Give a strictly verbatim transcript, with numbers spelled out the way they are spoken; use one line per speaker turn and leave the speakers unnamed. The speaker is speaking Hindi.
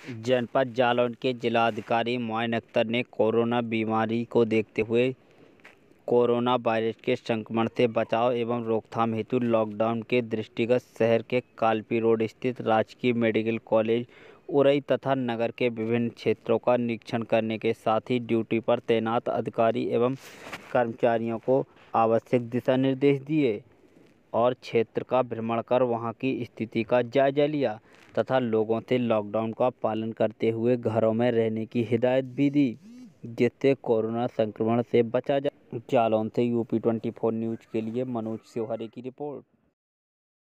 जनपद जालौन के जिलाधिकारी मोइन अख्तर ने कोरोना बीमारी को देखते हुए कोरोना वायरस के संक्रमण से बचाव एवं रोकथाम हेतु लॉकडाउन के दृष्टिगत शहर के कालपी रोड स्थित राजकीय मेडिकल कॉलेज उरई तथा नगर के विभिन्न क्षेत्रों का निरीक्षण करने के साथ ही ड्यूटी पर तैनात अधिकारी एवं कर्मचारियों को आवश्यक दिशा निर्देश दिए और क्षेत्र का भ्रमण कर वहां की स्थिति का जायजा लिया तथा लोगों से लॉकडाउन का पालन करते हुए घरों में रहने की हिदायत भी दी, जिससे कोरोना संक्रमण से बचा जा। जालौन से यूपी चौबीस न्यूज़ के लिए मनोज सिवहरे की रिपोर्ट।